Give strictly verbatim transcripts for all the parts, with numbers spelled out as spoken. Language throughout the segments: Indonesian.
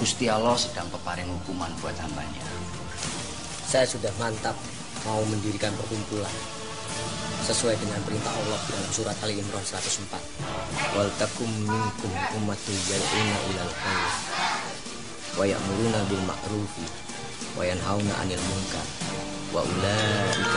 Gusti Allah sedang peparing hukuman buat hambanya. Saya sudah mantap mau mendirikan perkumpulan sesuai dengan perintah Allah dalam surat Ali Imran seratus empat. Wal takum minkum ummatun yad'una ilal khair wa ya'muruna bil ma'rufi wa yanhauna 'anil munkar wa ulaika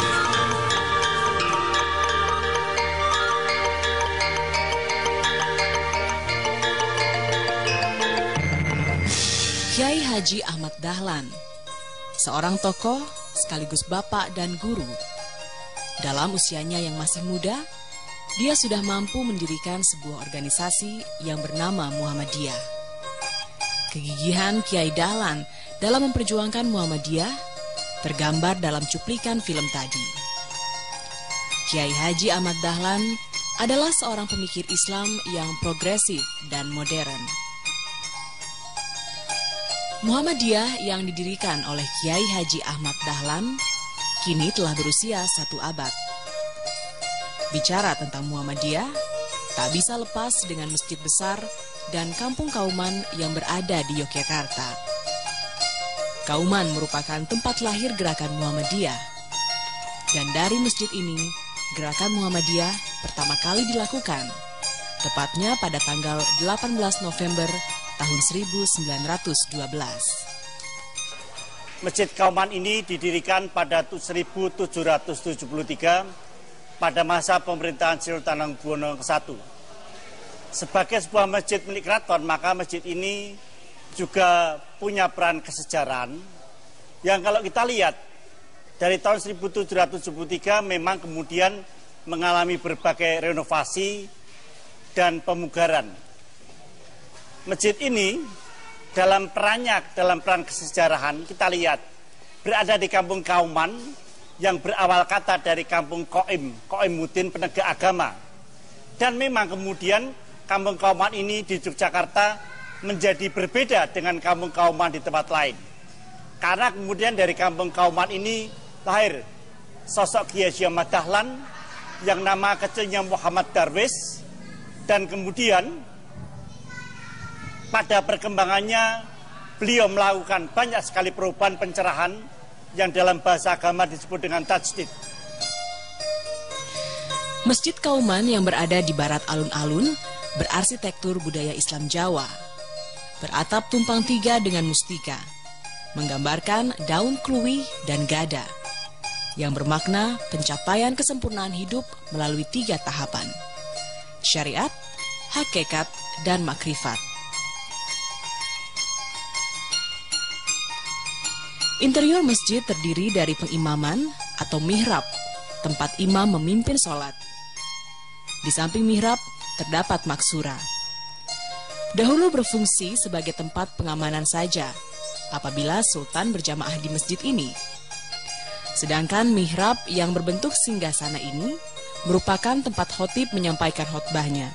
Kiai Haji Ahmad Dahlan, seorang tokoh sekaligus bapak dan guru. Dalam usianya yang masih muda, dia sudah mampu mendirikan sebuah organisasi yang bernama Muhammadiyah. Kegigihan Kiai Dahlan dalam memperjuangkan Muhammadiyah tergambar dalam cuplikan film tadi. Kiai Haji Ahmad Dahlan adalah seorang pemikir Islam yang progresif dan modern. Muhammadiyah yang didirikan oleh Kiai Haji Ahmad Dahlan kini telah berusia satu abad. Bicara tentang Muhammadiyah, tak bisa lepas dengan masjid besar dan kampung Kauman yang berada di Yogyakarta. Kauman merupakan tempat lahir gerakan Muhammadiyah. Dan dari masjid ini, gerakan Muhammadiyah pertama kali dilakukan, tepatnya pada tanggal delapan belas November tahun seribu sembilan ratus dua belas. Masjid Kauman ini didirikan pada seribu tujuh ratus tujuh puluh tiga pada masa pemerintahan Sultan Hamengkubuwono kedua. Sebagai sebuah masjid milik keraton, maka masjid ini juga punya peran kesejarahan yang kalau kita lihat dari tahun seribu tujuh ratus tujuh puluh tiga memang kemudian mengalami berbagai renovasi dan pemugaran. Masjid ini dalam perannya, dalam peran kesejarahan kita lihat berada di kampung Kauman yang berawal kata dari kampung Koim, Koimuddin penegak agama. Dan memang kemudian kampung Kauman ini di Yogyakarta menjadi berbeda dengan kampung Kauman di tempat lain. Karena kemudian dari kampung Kauman ini lahir sosok Kiai Haji Ahmad Dahlan yang nama kecilnya Muhammad Darwis, dan kemudian pada perkembangannya beliau melakukan banyak sekali perubahan pencerahan yang dalam bahasa agama disebut dengan tajdid. Masjid Kauman yang berada di barat alun-alun berarsitektur budaya Islam Jawa, beratap tumpang tiga dengan mustika, menggambarkan daun kluwi dan gada, yang bermakna pencapaian kesempurnaan hidup melalui tiga tahapan: syariat, hakikat, dan makrifat. Interior masjid terdiri dari pengimaman atau mihrab, tempat imam memimpin sholat. Di samping mihrab terdapat maksura. Dahulu berfungsi sebagai tempat pengamanan saja apabila sultan berjamaah di masjid ini. Sedangkan mihrab yang berbentuk singgasana ini merupakan tempat khotib menyampaikan khotbahnya.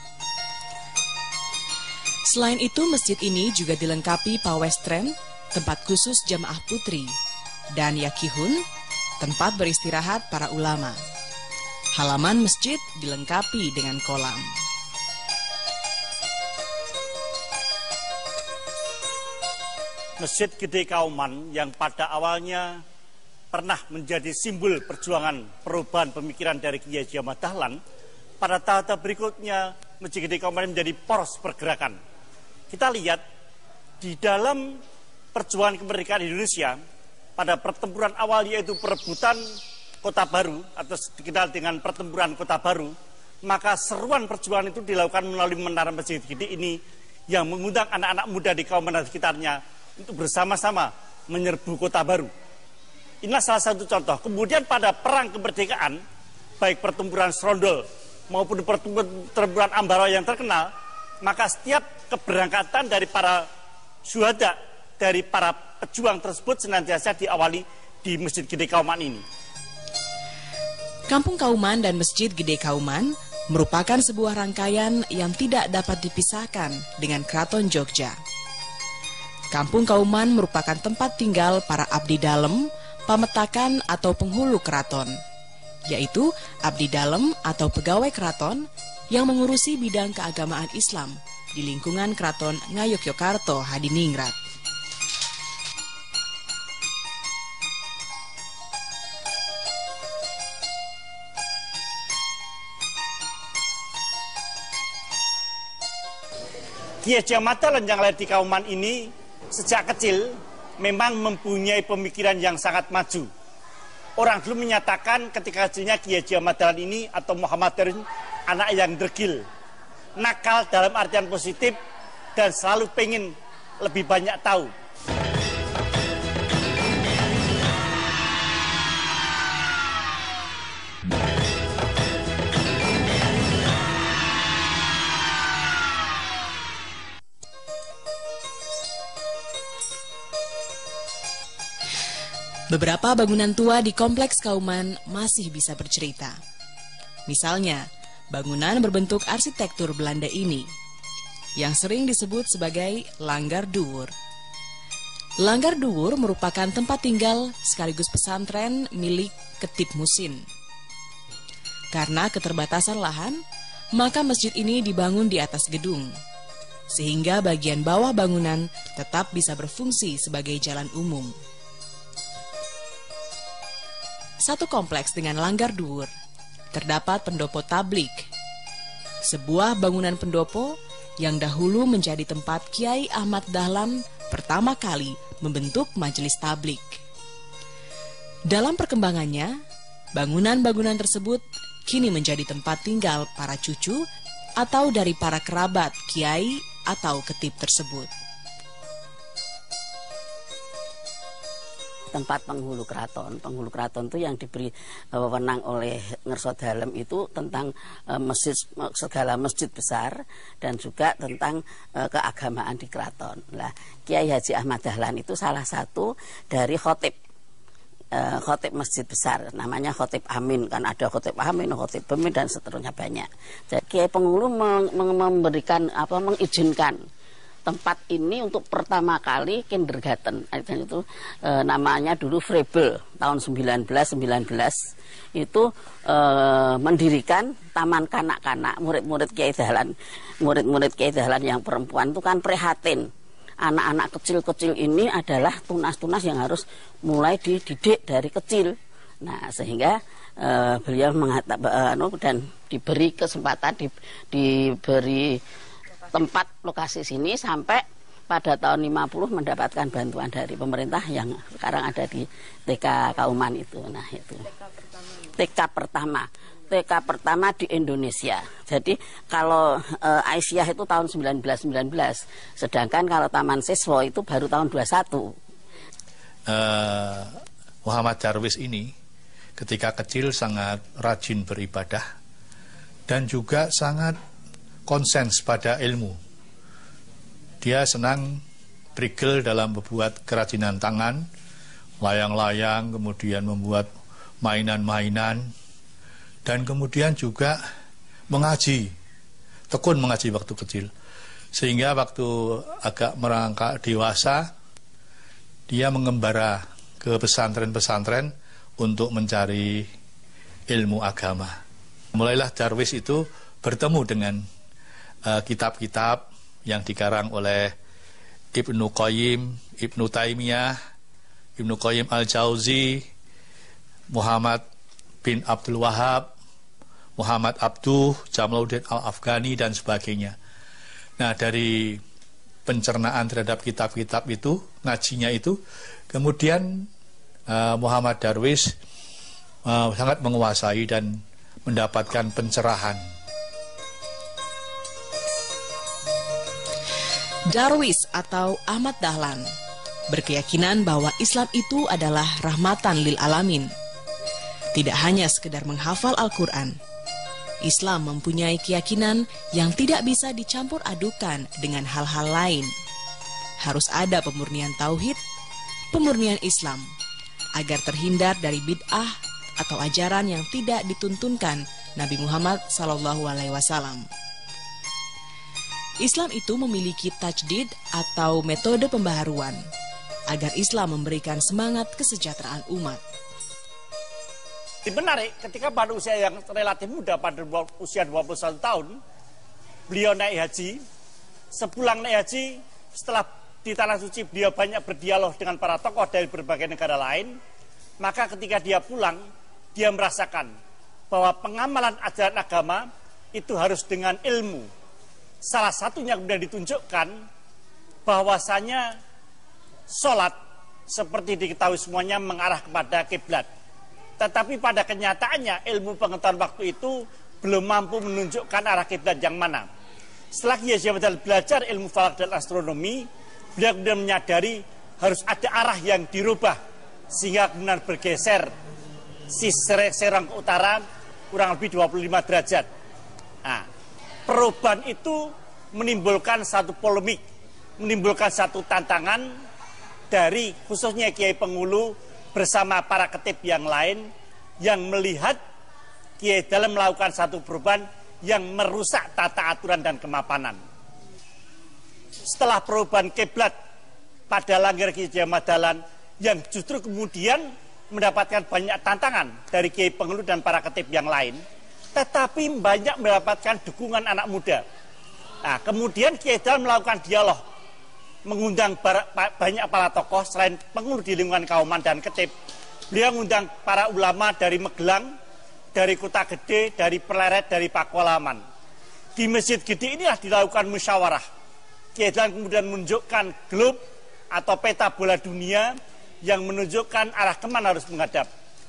Selain itu, masjid ini juga dilengkapi pawestren, tempat khusus jamaah putri, dan yakihun, tempat beristirahat para ulama. Halaman masjid dilengkapi dengan kolam. Masjid Gede Kauman yang pada awalnya pernah menjadi simbol perjuangan perubahan pemikiran dari Kiai Haji Ahmad Dahlan, pada tahap berikutnya Masjid Gede Kauman menjadi poros pergerakan. Kita lihat di dalam perjuangan kemerdekaan Indonesia pada pertempuran awal, yaitu perebutan Kota Baru atau dikenal dengan pertempuran Kota Baru, maka seruan perjuangan itu dilakukan melalui menara Masjid Gede ini yang mengundang anak-anak muda di Kauman dan sekitarnya untuk bersama-sama menyerbu Kota Baru. Inilah salah satu contoh. Kemudian pada perang kemerdekaan, baik pertempuran Serondol maupun pertempuran Ambarawa yang terkenal, maka setiap keberangkatan dari para syuhada, dari para pejuang tersebut senantiasa diawali di Masjid Gede Kauman ini. Kampung Kauman dan Masjid Gede Kauman merupakan sebuah rangkaian yang tidak dapat dipisahkan dengan Keraton Jogja. Kampung Kauman merupakan tempat tinggal para abdi dalem, pametakan atau penghulu keraton, yaitu abdi dalem atau pegawai keraton yang mengurusi bidang keagamaan Islam di lingkungan Keraton Ngayogyakarta Hadiningrat. Ki Haji Ahmad Dahlan yang lahir di Kauman ini sejak kecil memang mempunyai pemikiran yang sangat maju. Orang dulu menyatakan ketika kecilnya Ki Haji Ahmad Dahlan ini atau Muhammad Darwis anak yang degil, nakal dalam artian positif dan selalu pengen lebih banyak tahu. Beberapa bangunan tua di Kompleks Kauman masih bisa bercerita. Misalnya, bangunan berbentuk arsitektur Belanda ini, yang sering disebut sebagai Langgar Duur. Langgar Duur merupakan tempat tinggal sekaligus pesantren milik Ketip Musin. Karena keterbatasan lahan, maka masjid ini dibangun di atas gedung, sehingga bagian bawah bangunan tetap bisa berfungsi sebagai jalan umum. Satu kompleks dengan Langgar Duur terdapat pendopo tablik, sebuah bangunan pendopo yang dahulu menjadi tempat Kiai Ahmad Dahlan pertama kali membentuk majelis tablik. Dalam perkembangannya, bangunan-bangunan tersebut kini menjadi tempat tinggal para cucu atau dari para kerabat kiai atau ketip tersebut. Tempat penghulu keraton, penghulu keraton itu yang diberi wewenang oleh Ngerso Dalem itu tentang uh, masjid, segala masjid besar dan juga tentang uh, keagamaan di keraton. Nah, Kiai Haji Ahmad Dahlan itu salah satu dari khotib, uh, khotib masjid besar, namanya khotib Amin, kan ada khotib Amin, khotib Bemin dan seterusnya banyak. Jadi Kiai penghulu memberikan apa, mengizinkan tempat ini untuk pertama kali kindergarten. Itu e, namanya dulu Frebel tahun seribu sembilan ratus sembilan belas itu e, mendirikan taman kanak-kanak. Murid-murid Kiai Dahlan, murid-murid Kiai Dahlan yang perempuan itu kan prihatin. Anak-anak kecil-kecil ini adalah tunas-tunas yang harus mulai dididik dari kecil. Nah, sehingga e, beliau mengatakan e, dan diberi kesempatan di, diberi tempat lokasi sini sampai pada tahun lima puluh mendapatkan bantuan dari pemerintah yang sekarang ada di T K Kauman itu. Nah, itu T K pertama T K pertama di Indonesia. Jadi kalau e, Aisyah itu tahun seribu sembilan ratus sembilan belas, sedangkan kalau Taman Siswa itu baru tahun dua puluh satu. uh, Muhammad Darwis ini ketika kecil sangat rajin beribadah dan juga sangat konsens pada ilmu. Dia senang prigel dalam membuat kerajinan tangan, layang-layang, kemudian membuat mainan-mainan, dan kemudian juga mengaji, tekun mengaji waktu kecil. Sehingga waktu agak merangkak dewasa, dia mengembara ke pesantren-pesantren untuk mencari ilmu agama. Mulailah Darwis itu bertemu dengan kitab-kitab uh, yang dikarang oleh Ibnu Qayyim, Ibnu Taimiyah, Ibnu Qayyim Al-Jauzi, Muhammad bin Abdul Wahab, Muhammad Abduh, Jamaluddin Al-Afghani dan sebagainya. Nah, dari pencernaan terhadap kitab-kitab itu, ngajinya itu, kemudian uh, Muhammad Darwis uh, sangat menguasai dan mendapatkan pencerahan. Darwis atau Ahmad Dahlan berkeyakinan bahwa Islam itu adalah rahmatan lil alamin. Tidak hanya sekedar menghafal Al-Quran, Islam mempunyai keyakinan yang tidak bisa dicampur adukan dengan hal-hal lain. Harus ada pemurnian tauhid, pemurnian Islam, agar terhindar dari bid'ah atau ajaran yang tidak dituntunkan Nabi Muhammad sallallahu alaihi wasallam. Islam itu memiliki tajdid atau metode pembaharuan agar Islam memberikan semangat kesejahteraan umat. Menarik, ketika pada usia yang relatif muda, pada usia dua puluh satu tahun, beliau naik haji. Sepulang naik haji, setelah di Tanah Suci, beliau banyak berdialog dengan para tokoh dari berbagai negara lain. Maka ketika dia pulang, dia merasakan bahwa pengamalan ajaran agama itu harus dengan ilmu. Salah satunya kemudian ditunjukkan bahwasanya sholat seperti diketahui semuanya mengarah kepada kiblat. Tetapi pada kenyataannya ilmu pengetahuan waktu itu belum mampu menunjukkan arah kiblat yang mana. Setelah Kiai Haji belajar ilmu falak dan astronomi, beliau kemudian menyadari harus ada arah yang dirubah sehingga kemudian bergeser si serang ke utara kurang lebih dua puluh lima derajat. Nah, perubahan itu menimbulkan satu polemik, menimbulkan satu tantangan dari khususnya Kiai Penghulu bersama para ketib yang lain yang melihat Kiai dalam melakukan satu perubahan yang merusak tata aturan dan kemapanan. Setelah perubahan kiblat pada langgar Kiai Ahmad Dahlan yang justru kemudian mendapatkan banyak tantangan dari Kiai Penghulu dan para ketib yang lain, tetapi banyak mendapatkan dukungan anak muda. Nah, kemudian Kiai Dahlan melakukan dialog, mengundang banyak para tokoh selain Penghulu di lingkungan Kauman dan ketib. Beliau mengundang para ulama dari Magelang, dari Kota Gede, dari Pleret, dari Pakualaman. Di Masjid Gede inilah dilakukan musyawarah. Kiai Dahlan kemudian menunjukkan globe atau peta bola dunia yang menunjukkan arah kemana harus menghadap.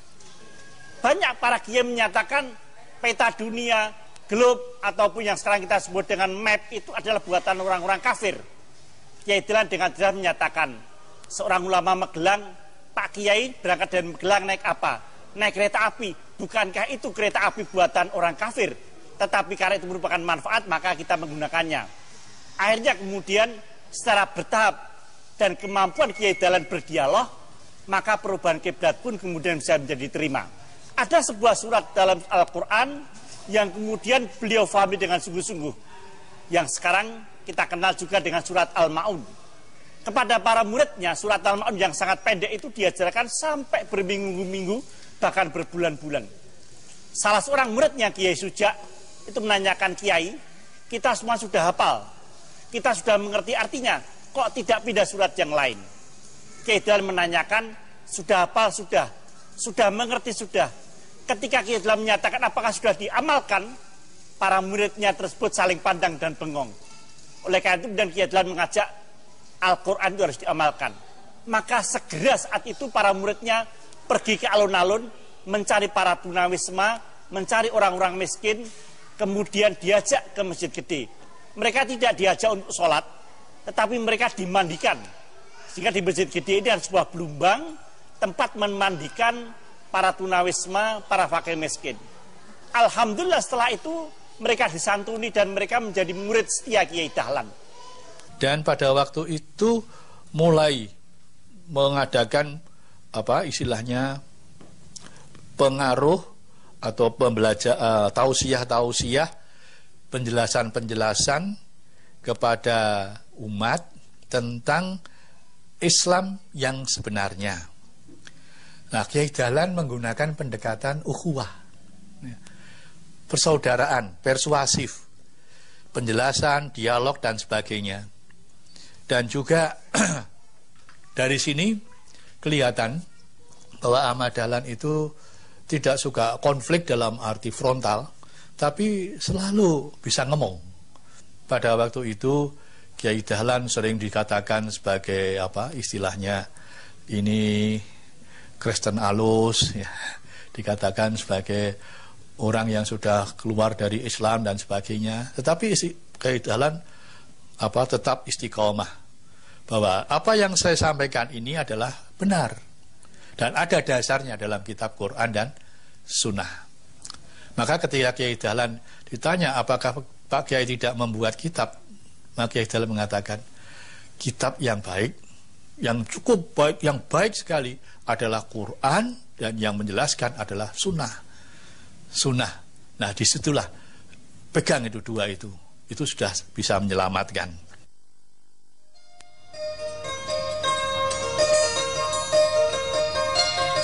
Banyak para kiai menyatakan peta dunia, globe ataupun yang sekarang kita sebut dengan map itu adalah buatan orang-orang kafir. Kiai Dahlan dengan jelas menyatakan, seorang ulama Magelang, Pak Kiai berangkat dari Magelang naik apa? Naik kereta api. Bukankah itu kereta api buatan orang kafir? Tetapi karena itu merupakan manfaat, maka kita menggunakannya. Akhirnya kemudian secara bertahap dan kemampuan Kiai Dahlan berdialog, maka perubahan kiblat pun kemudian bisa menjadi diterima. Ada sebuah surat dalam Al-Quran yang kemudian beliau fahami dengan sungguh-sungguh, yang sekarang kita kenal juga dengan surat Al-Ma'un. Kepada para muridnya, surat Al-Ma'un yang sangat pendek itu diajarkan sampai berminggu-minggu, bahkan berbulan-bulan. Salah seorang muridnya, Kiai Suja, itu menanyakan, Kiai, kita semua sudah hafal, kita sudah mengerti artinya, kok tidak pindah surat yang lain? Kiai Dahlan menanyakan, sudah hafal, sudah, sudah mengerti, sudah. Ketika Kiai Dahlan menyatakan apakah sudah diamalkan, para muridnya tersebut saling pandang dan bengong. Oleh karena itu dan Kiai Dahlan mengajak Al-Quran itu harus diamalkan. Maka segera saat itu para muridnya pergi ke alun-alun, mencari para tunawisma, mencari orang-orang miskin, kemudian diajak ke Masjid Gede. Mereka tidak diajak untuk sholat, tetapi mereka dimandikan. Sehingga di Masjid Gede ini ada sebuah belumbang, tempat memandikan para tunawisma, para fakir miskin. Alhamdulillah setelah itu mereka disantuni dan mereka menjadi murid setia Kiai Dahlan. Dan pada waktu itu mulai mengadakan apa istilahnya pengaruh atau pembelajar uh, tausiah-tausiah, penjelasan-penjelasan kepada umat tentang Islam yang sebenarnya. Nah, Kiai Dahlan menggunakan pendekatan ukhuwah, persaudaraan, persuasif, penjelasan, dialog dan sebagainya. Dan juga dari sini kelihatan bahwa Ahmad Dahlan itu tidak suka konflik dalam arti frontal, tapi selalu bisa ngomong. Pada waktu itu Kiai Dahlan sering dikatakan sebagai apa istilahnya ini Kristen alus, ya, dikatakan sebagai orang yang sudah keluar dari Islam dan sebagainya. Tetapi Kiai Dahlan apa tetap istiqomah bahwa apa yang saya sampaikan ini adalah benar dan ada dasarnya dalam kitab Quran dan Sunnah. Maka ketika Kiai Dahlan ditanya apakah Pak Kiai tidak membuat kitab, maka Kiai Dahlan mengatakan kitab yang baik, yang cukup baik, yang baik sekali adalah Quran dan yang menjelaskan adalah Sunnah. Sunnah. Nah, disitulah pegang itu dua itu, itu sudah bisa menyelamatkan.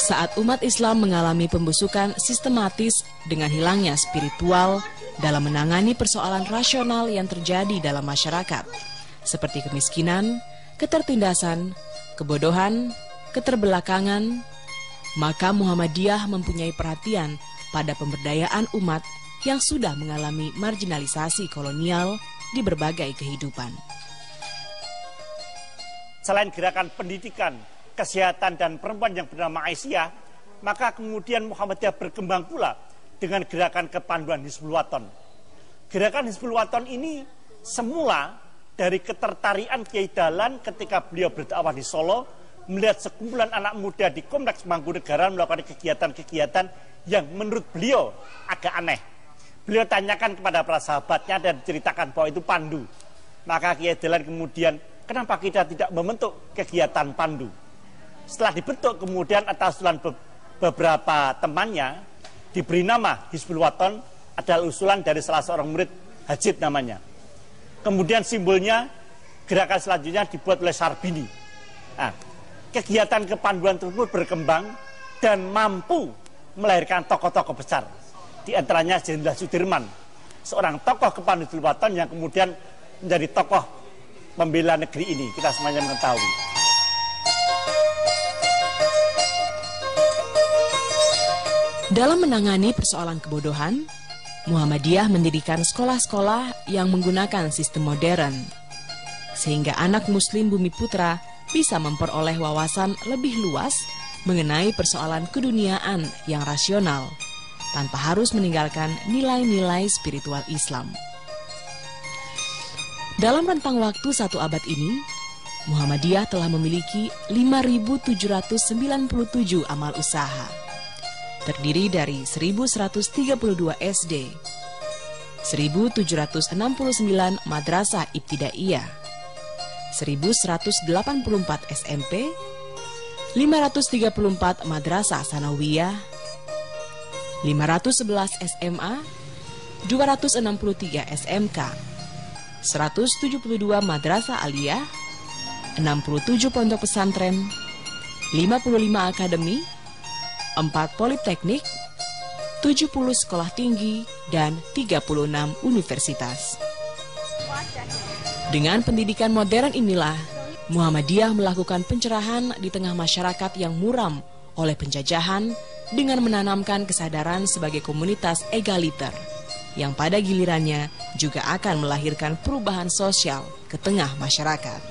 saat umat Islam mengalami pembusukan sistematis dengan hilangnya spiritual dalam menangani persoalan rasional yang terjadi dalam masyarakat, seperti kemiskinan, ketertindasan, kebodohan, keterbelakangan, maka Muhammadiyah mempunyai perhatian pada pemberdayaan umat yang sudah mengalami marginalisasi kolonial di berbagai kehidupan. Selain gerakan pendidikan, kesehatan, dan perempuan yang bernama Aisyah, maka kemudian Muhammadiyah berkembang pula dengan gerakan kepanduan Hizbul Waton. Gerakan Hizbul Waton ini semula dari ketertarikan Kiai Dahlan ketika beliau berdakwah di Solo, melihat sekumpulan anak muda di Kompleks Mangkunegaran melakukan kegiatan-kegiatan yang menurut beliau agak aneh. Beliau tanyakan kepada para sahabatnya dan ceritakan bahwa itu pandu. Maka Kiai Dahlan kemudian, kenapa kita tidak membentuk kegiatan pandu? Setelah dibentuk kemudian atas usulan be beberapa temannya, diberi nama Hizbul Waton, adalah usulan dari salah seorang murid, Hajid namanya. Kemudian simbolnya, gerakan selanjutnya dibuat oleh Sarbini. Nah, kegiatan kepanduan tersebut berkembang dan mampu melahirkan tokoh-tokoh besar. Di antaranya Jenderal Sudirman, seorang tokoh kepanduan Hizbul Waton yang kemudian menjadi tokoh pembela negeri ini. Kita semuanya mengetahui. Dalam menangani persoalan kebodohan, Muhammadiyah mendirikan sekolah-sekolah yang menggunakan sistem modern, sehingga anak muslim Bumi Putra bisa memperoleh wawasan lebih luas mengenai persoalan keduniaan yang rasional, tanpa harus meninggalkan nilai-nilai spiritual Islam. Dalam rentang waktu satu abad ini, Muhammadiyah telah memiliki lima ribu tujuh ratus sembilan puluh tujuh amal usaha, terdiri dari seribu seratus tiga puluh dua S D, seribu tujuh ratus enam puluh sembilan madrasah ibtidaiyah, seribu seratus delapan puluh empat S M P, lima ratus tiga puluh empat madrasah sanawiyah, lima ratus sebelas S M A, dua ratus enam puluh tiga S M K, seratus tujuh puluh dua madrasah aliyah, enam puluh tujuh pondok pesantren, lima puluh lima akademi, empat politeknik, tujuh puluh sekolah tinggi, dan tiga puluh enam universitas. Dengan pendidikan modern inilah, Muhammadiyah melakukan pencerahan di tengah masyarakat yang muram oleh penjajahan dengan menanamkan kesadaran sebagai komunitas egaliter, yang pada gilirannya juga akan melahirkan perubahan sosial ke tengah masyarakat.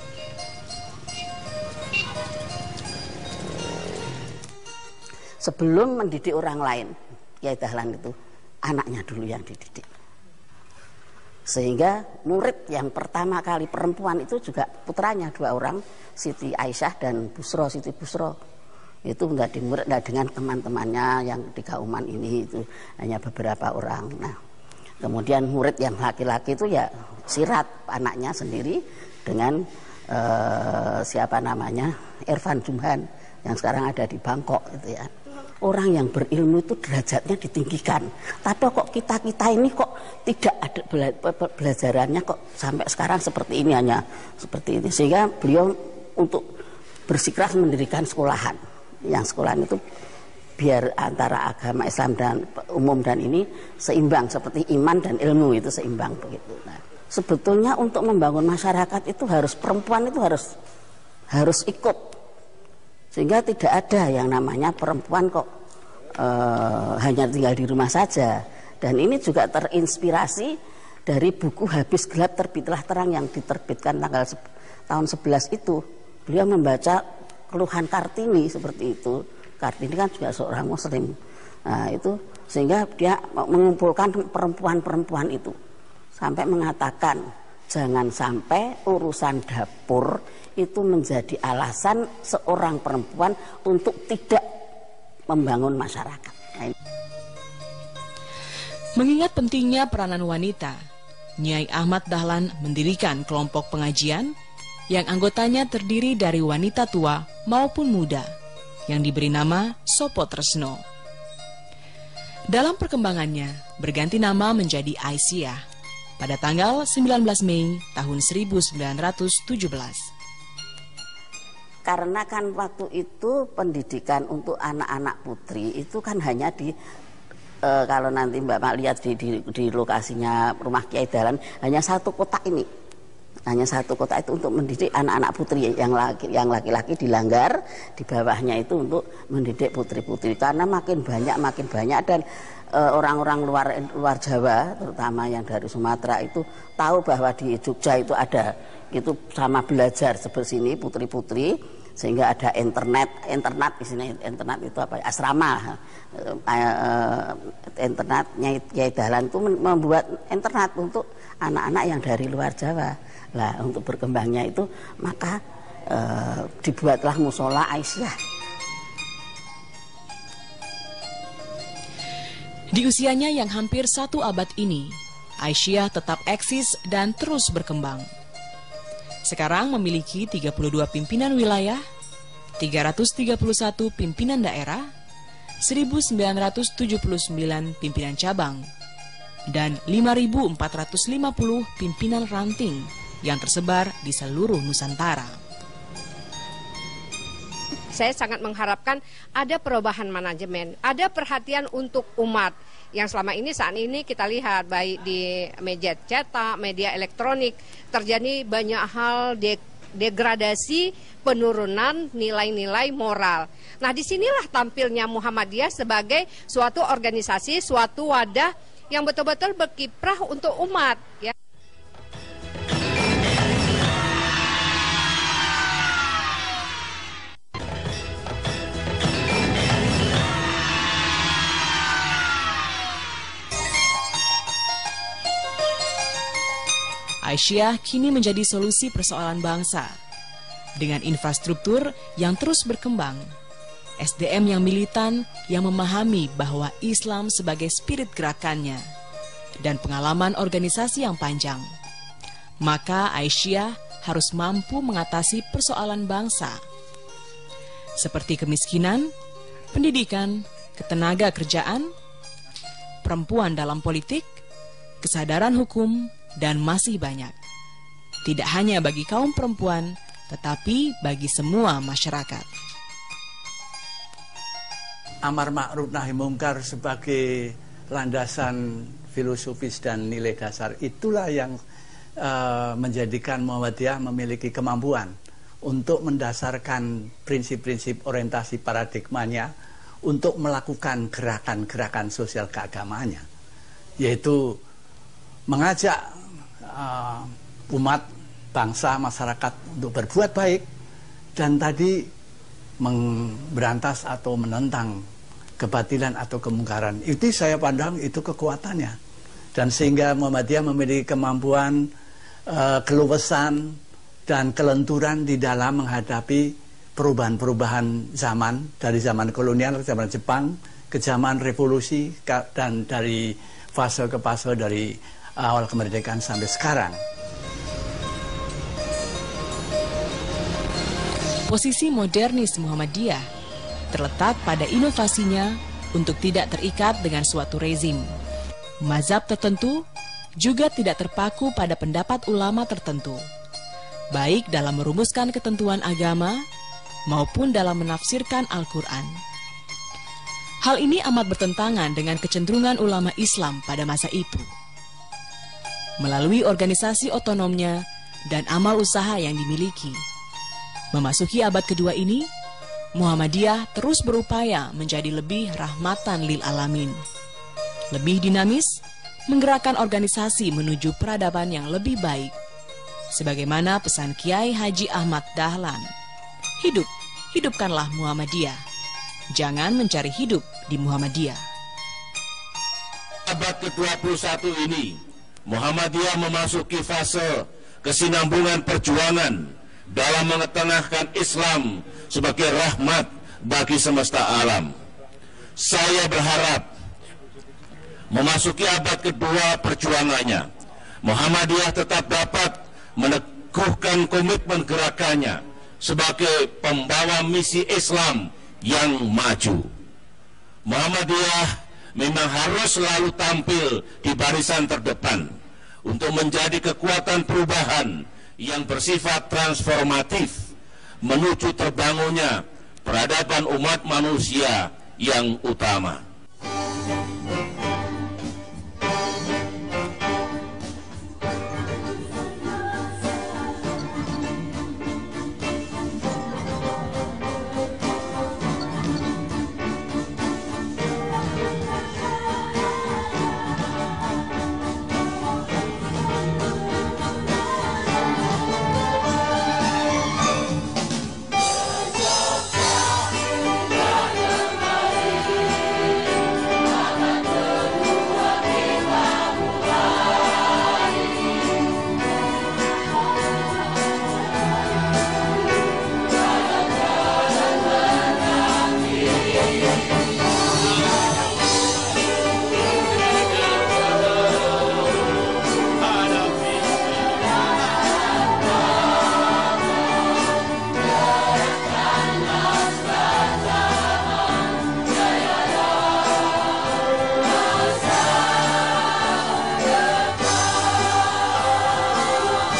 Sebelum mendidik orang lain, Kiai Dahlan itu anaknya dulu yang dididik. Sehingga murid yang pertama kali perempuan itu juga putranya dua orang, Siti Aisyah dan Busro, Siti Busro. Itu menjadi murid nah, dengan teman-temannya yang di Kauman ini itu hanya beberapa orang. Nah, kemudian murid yang laki-laki itu ya Sirat, anaknya sendiri dengan eh, siapa namanya Irfan Jumhan yang sekarang ada di Bangkok gitu ya. Orang yang berilmu itu derajatnya ditinggikan, tapi kok kita-kita ini kok tidak ada bela belajarannya kok sampai sekarang seperti ini, hanya seperti ini. Sehingga beliau untuk bersikeras mendirikan sekolahan, yang sekolahan itu biar antara agama Islam dan umum dan ini seimbang, seperti iman dan ilmu itu seimbang begitu. Nah, sebetulnya untuk membangun masyarakat itu harus perempuan itu harus harus ikut. Sehingga tidak ada yang namanya perempuan kok uh, hanya tinggal di rumah saja. Dan ini juga terinspirasi dari buku Habis Gelap Terbitlah Terang yang diterbitkan tanggal tahun sebelas itu. Beliau membaca keluhan Kartini seperti itu. Kartini kan juga seorang muslim. Nah, itu sehingga dia mengumpulkan perempuan-perempuan itu sampai mengatakan jangan sampai urusan dapur itu menjadi alasan seorang perempuan untuk tidak membangun masyarakat. Mengingat pentingnya peranan wanita, Nyai Ahmad Dahlan mendirikan kelompok pengajian yang anggotanya terdiri dari wanita tua maupun muda yang diberi nama Sopo Tresno. Dalam perkembangannya berganti nama menjadi Aisyah pada tanggal sembilan belas Mei tahun seribu sembilan ratus tujuh belas. karena kan waktu itu pendidikan untuk anak-anak putri itu kan hanya di e, kalau nanti Mbak Mak lihat di, di, di lokasinya Rumah Kiai Dahlan hanya satu kotak ini, hanya satu kotak itu untuk mendidik anak-anak putri yang laki yang laki-laki di Langgar, di bawahnya itu untuk mendidik putri-putri karena makin banyak makin banyak dan orang-orang luar luar Jawa terutama yang dari Sumatera itu tahu bahwa di Jogja itu ada itu sama belajar seperti sini putri-putri sehingga ada internet internet di sini internet itu apa asrama internetnya Kiai Dahlan itu membuat internet untuk anak-anak yang dari luar Jawa lah untuk berkembangnya itu maka eh, dibuatlah musola Aisyah. Di usianya yang hampir satu abad ini, Aisyah tetap eksis dan terus berkembang. Sekarang memiliki tiga puluh dua pimpinan wilayah, tiga ratus tiga puluh satu pimpinan daerah, seribu sembilan ratus tujuh puluh sembilan pimpinan cabang, dan lima ribu empat ratus lima puluh pimpinan ranting yang tersebar di seluruh Nusantara. Saya sangat mengharapkan ada perubahan manajemen, ada perhatian untuk umat yang selama ini saat ini kita lihat baik di media cetak, media elektronik terjadi banyak hal de degradasi, penurunan nilai-nilai moral. Nah, disinilah tampilnya Muhammadiyah sebagai suatu organisasi, suatu wadah yang betul-betul berkiprah untuk umat. Ya. Aisyah kini menjadi solusi persoalan bangsa. Dengan infrastruktur yang terus berkembang, S D M yang militan yang memahami bahwa Islam sebagai spirit gerakannya, dan pengalaman organisasi yang panjang, maka Aisyah harus mampu mengatasi persoalan bangsa, seperti kemiskinan, pendidikan, ketenaga kerjaan, perempuan dalam politik, kesadaran hukum, dan masih banyak. Tidak hanya bagi kaum perempuan, tetapi bagi semua masyarakat. Amar ma'ruf nahi mungkar sebagai landasan filosofis dan nilai dasar itulah yang uh, menjadikan Muhammadiyah memiliki kemampuan untuk mendasarkan prinsip-prinsip orientasi paradigmanya untuk melakukan gerakan-gerakan sosial keagamaannya, yaitu mengajak Uh, umat, bangsa, masyarakat untuk berbuat baik dan tadi memberantas atau menentang kebatilan atau kemungkaran. Itu saya pandang itu kekuatannya, dan sehingga Muhammadiyah memiliki kemampuan uh, keluasan dan kelenturan di dalam menghadapi perubahan-perubahan zaman dari zaman kolonial ke zaman Jepang ke zaman revolusi dan dari fase ke fase dari awal kemerdekaan sampai sekarang. Posisi modernis Muhammadiyah terletak pada inovasinya untuk tidak terikat dengan suatu rezim, mazhab tertentu, juga tidak terpaku pada pendapat ulama tertentu, baik dalam merumuskan ketentuan agama maupun dalam menafsirkan Al-Quran. Hal ini amat bertentangan dengan kecenderungan ulama Islam pada masa itu. Melalui organisasi otonomnya dan amal usaha yang dimiliki, memasuki abad kedua ini, Muhammadiyah terus berupaya menjadi lebih rahmatan lil alamin, lebih dinamis, menggerakkan organisasi menuju peradaban yang lebih baik, sebagaimana pesan Kiai Haji Ahmad Dahlan. Hidup, hidupkanlah Muhammadiyah. Jangan mencari hidup di Muhammadiyah. Abad ke dua puluh satu ini, Muhammadiyah memasuki fase kesinambungan perjuangan dalam mengetengahkan Islam sebagai rahmat bagi semesta alam. Saya berharap memasuki abad kedua perjuangannya, Muhammadiyah tetap dapat meneguhkan komitmen gerakannya sebagai pembawa misi Islam yang maju. Muhammadiyah memang harus selalu tampil di barisan terdepan untuk menjadi kekuatan perubahan yang bersifat transformatif, menuju terbangunnya peradaban umat manusia yang utama.